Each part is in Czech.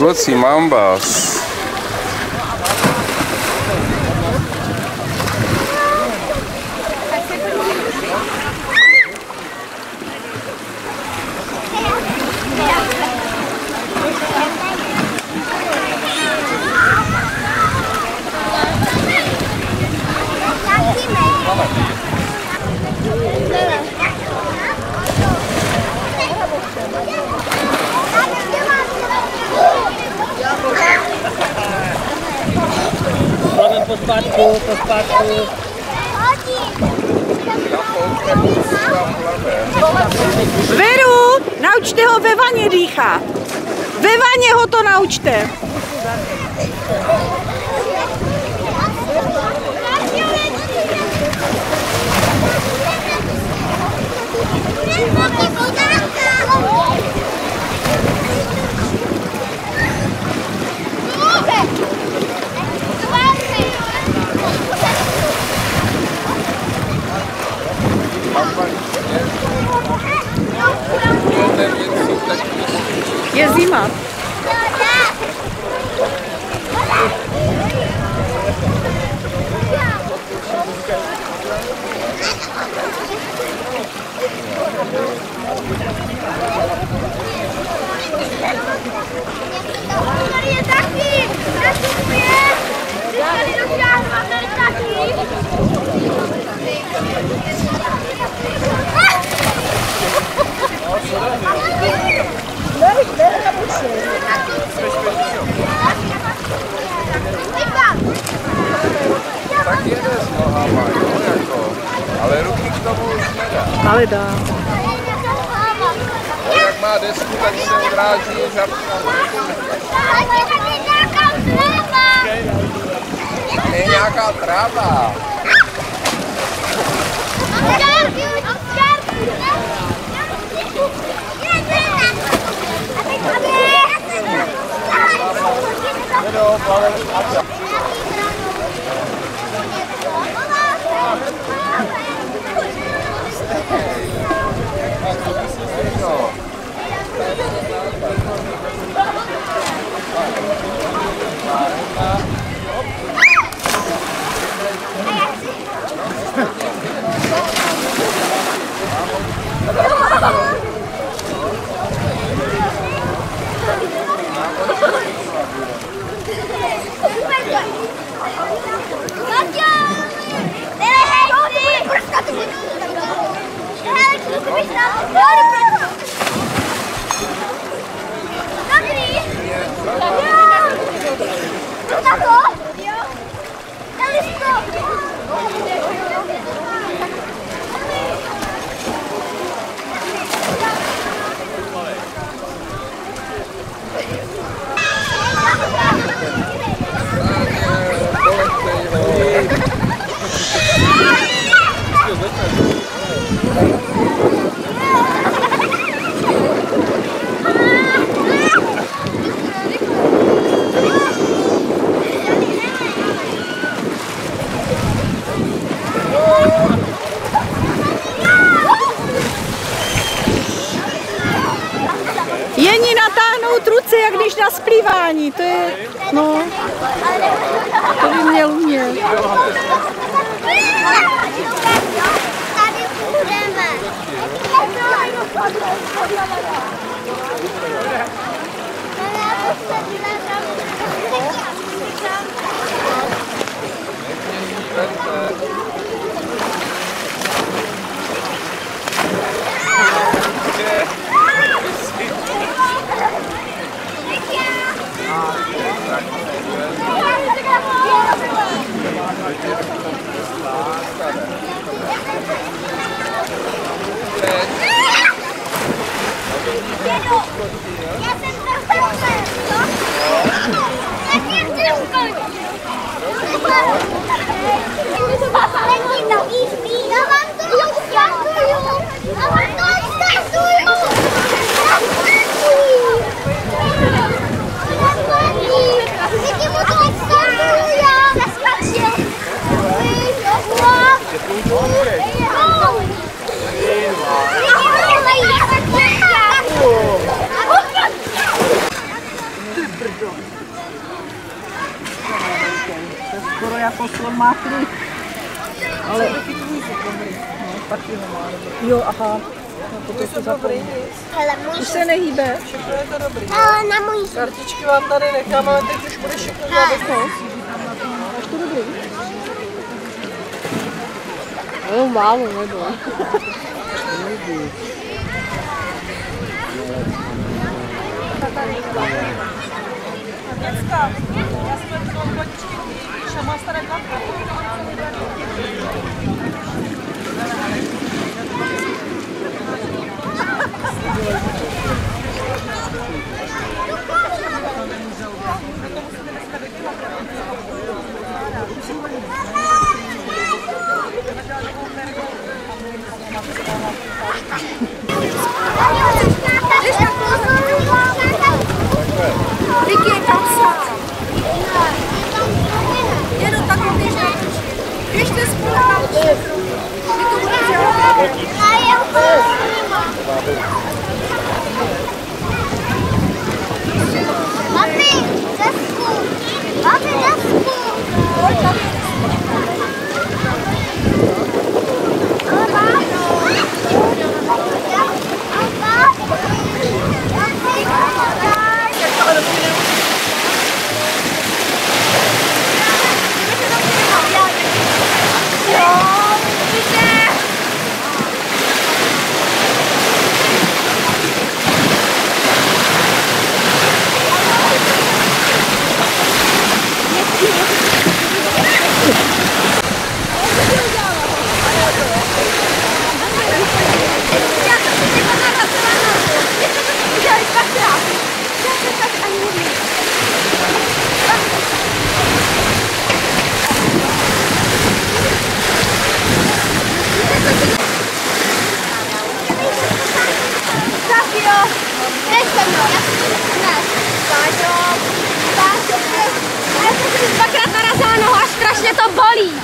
Kluci, mám vás. Pospátku. Veru, naučte ho ve vaně dýchat. Ve vaně ho to naučte. Je zima. Tady je taky! Tady došáhla, tady taky! Tak jede s nohama, jo, jako. Ale ruky k tomu už nedá. Ale dá. No, jak má desku, tak se odráží žabkama. Tam je nějaká tráva. Jeni natáhnout ruce, jak když na splývání, to je, no, to by měl umět. Tady budeme. Já jsem Ale taky tvůj dobrý. No, taky ho má dobrý. Jo, aha. No, to jsou dobrý nic. Už se nehýbe. Všechno je to dobrý. Ale na můj Kartičky vám tady nechám, ale teď už bude všechno dělat moc. Máš to dobrý? No málo, nebo. Děcka, já jsem to vodičky, šama staré karta. Vicky je tam sám. Jedu tak běžně. Běžte spolu na vy to budete dělat. Papi, desku. Papi, desku. Dvakrát narazila nohu a strašně to bolí.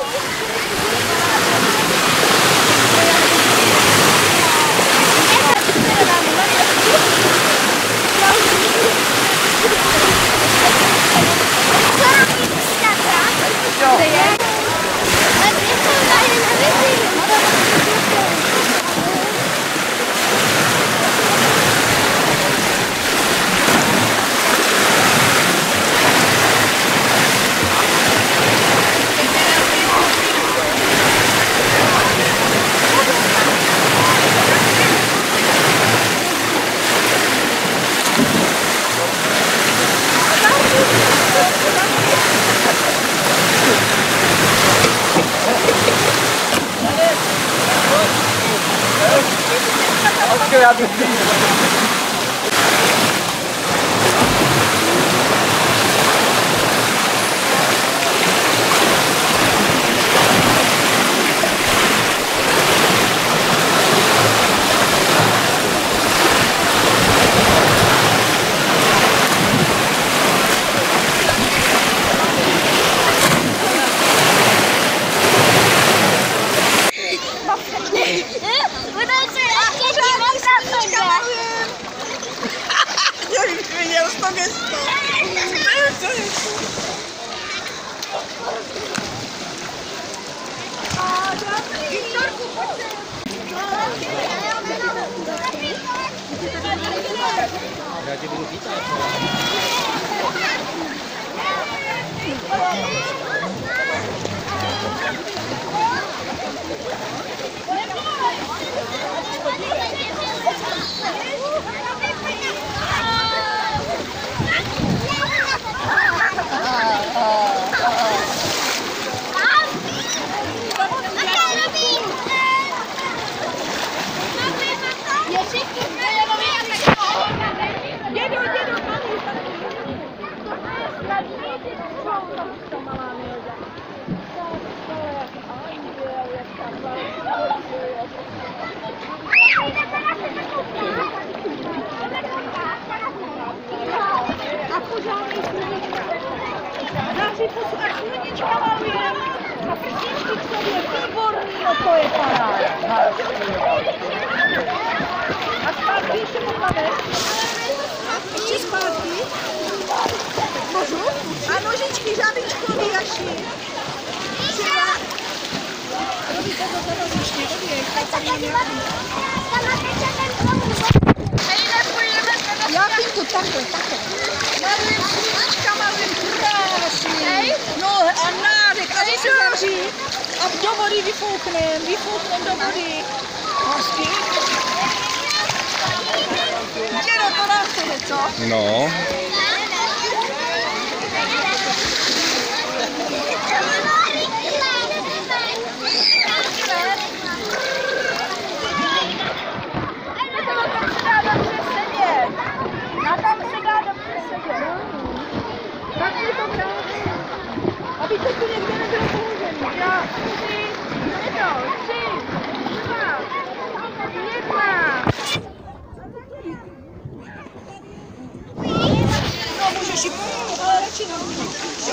Viděl jsi to gesto? Já tě budu chytat. No to je paráda. A zpátky ještě pokladeš? Ještě zpátky? Můžu? A nožičky, žábičko, vyjaši. Třeba. Jak jim to takhle. Malým svíčka, malým krásný. No a nádech, a se zavří. A do vody vyfouknem do vody. Hezky. Dědo, to nám chce, co? No. Aby to tu někde nebylo položený. Já 3, 2, 1. No, můžeš jít, ale radši nemůžeš.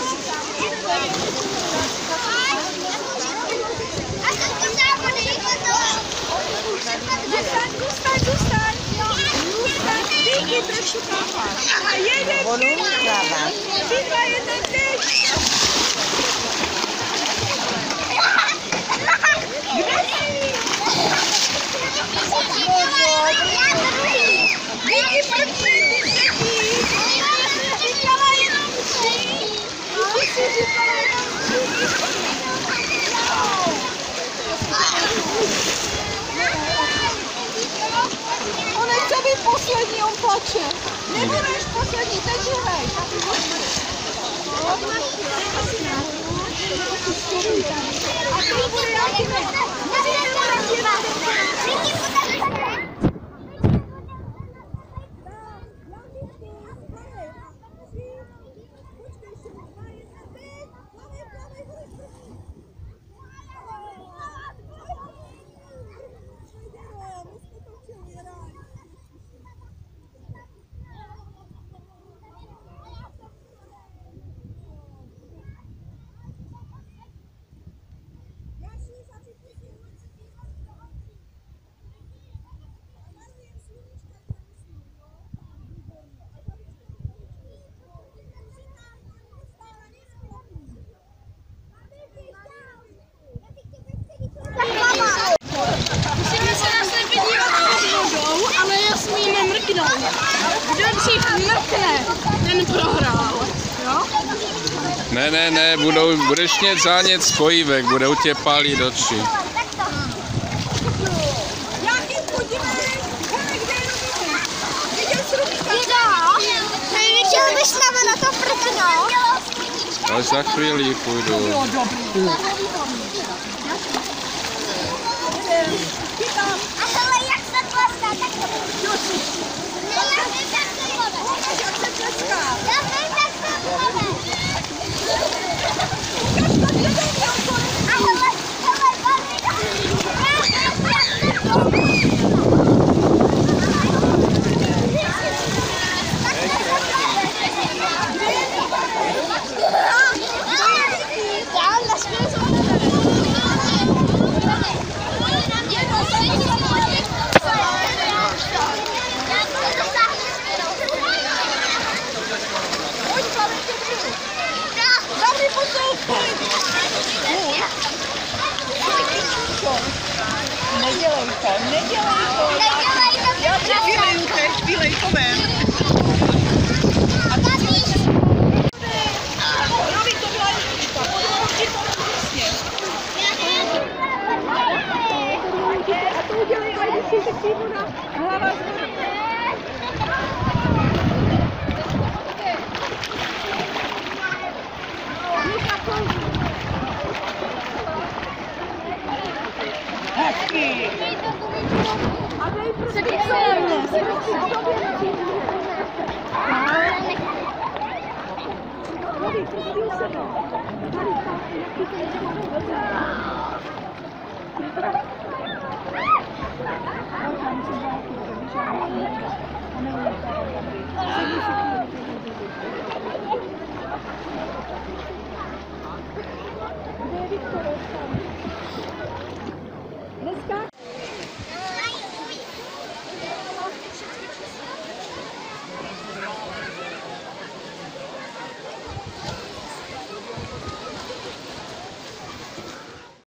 Zůstaň. Díky, trošku káváš. A jeden dva, jeden teď. Díky, první, on nechce být poslední, on plače. Nebudeš poslední, teď hraj. A to bude jaký ten prohrál, jo? Ne, budeš mít zánět spojívek, budou tě pálit oči. Chtěl bys na to prknout? Ale za chvíli půjdu. A tohle jak se tleská, tak to bude. Já vím, jak se povede. Já vím, jak se povede. A tohle Nedělej to. Já tě vyleju teď, vylej to ven. A to Robi to byla jednička, potom ti to vlastně. A to udělej, ale když si řekni voda, hlava zvoří. Hezky. A dej prostě se mnou.